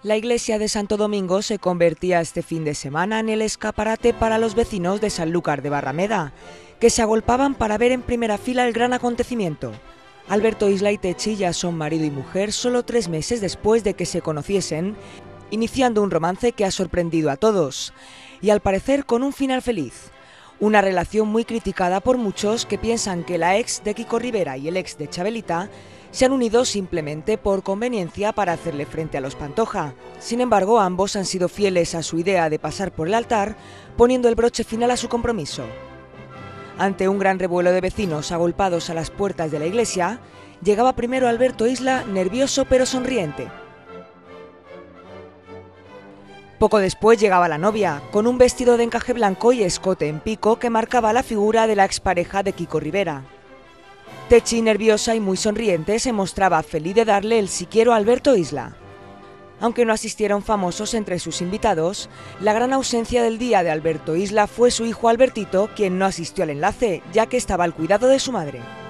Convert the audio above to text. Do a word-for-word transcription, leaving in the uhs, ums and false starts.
La iglesia de Santo Domingo se convertía este fin de semana en el escaparate para los vecinos de Sanlúcar de Barrameda, que se agolpaban para ver en primera fila el gran acontecimiento. Alberto Isla y Techi ya son marido y mujer solo tres meses después de que se conociesen, iniciando un romance que ha sorprendido a todos, y al parecer con un final feliz. Una relación muy criticada por muchos que piensan que la ex de Kiko Rivera y el ex de Chabelita se han unido simplemente por conveniencia para hacerle frente a los Pantoja. Sin embargo, ambos han sido fieles a su idea de pasar por el altar, poniendo el broche final a su compromiso. Ante un gran revuelo de vecinos agolpados a las puertas de la iglesia, llegaba primero Alberto Isla, nervioso pero sonriente. Poco después llegaba la novia, con un vestido de encaje blanco y escote en pico que marcaba la figura de la expareja de Kiko Rivera. Techi, nerviosa y muy sonriente, se mostraba feliz de darle el sí quiero a Alberto Isla. Aunque no asistieron famosos entre sus invitados, la gran ausencia del día de Alberto Isla fue su hijo Albertito, quien no asistió al enlace, ya que estaba al cuidado de su madre.